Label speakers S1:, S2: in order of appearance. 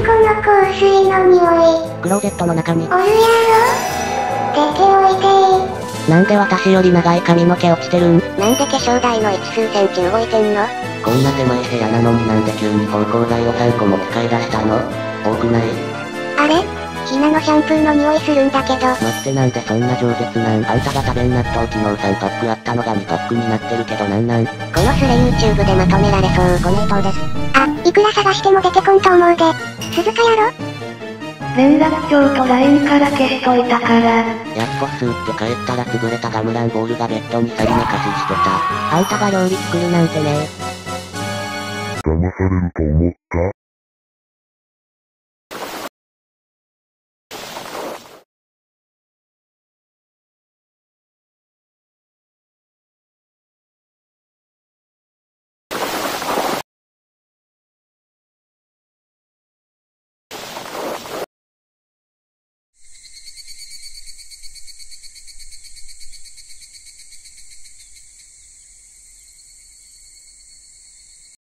S1: この香水の匂い。
S2: クローゼットの中に。
S1: おるやろ。出ておいでー。
S2: なんで私より長い髪の毛落ちてるん？
S1: なんで化粧台の位置数センチ動いてんの？
S2: こんな狭い部屋なのになんで急に芳香剤を3個も使い出したの？多くない？
S1: あれ？ひなのシャンプーの匂いするんだけど。
S2: 待って、なんでそんな饒舌なん？あんたが食べん納豆昨日3パックあったのが2パックになってるけどなんなん？
S1: このスレ YouTube でまとめられそう。
S2: ご名答です。
S1: あ、いくら探しても出てこんと思うで。鈴鹿やろ？
S3: 連絡帳と LINE から消しといたから。
S2: やっと吸って帰ったら潰れたガムランボールがベッドにさり寝かししてた。あんたが料理作るなんてね。
S4: 騙されると思った？